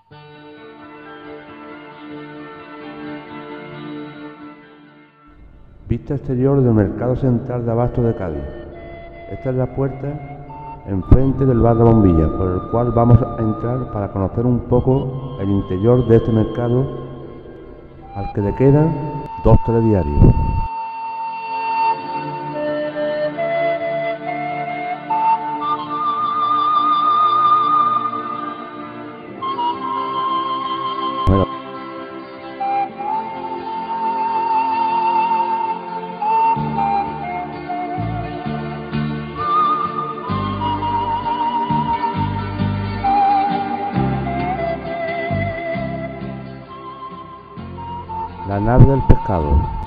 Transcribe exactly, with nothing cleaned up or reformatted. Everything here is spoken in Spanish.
Vista exterior del Mercado Central de Abastos de Cádiz. Esta es la puerta enfrente del bar La Bombilla, por el cual vamos a entrar para conocer un poco el interior de este mercado, al que le quedan dos telediarios. La nave del pescado.